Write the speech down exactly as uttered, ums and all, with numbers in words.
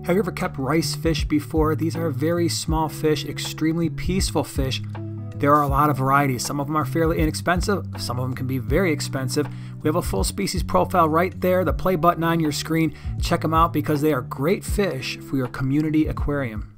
Have you ever kept rice fish before? These are very small fish, extremely peaceful fish. There are a lot of varieties. Some of them are fairly inexpensive. Some of them can be very expensive. We have a full species profile right there, the play button on your screen. Check them out because they are great fish for your community aquarium.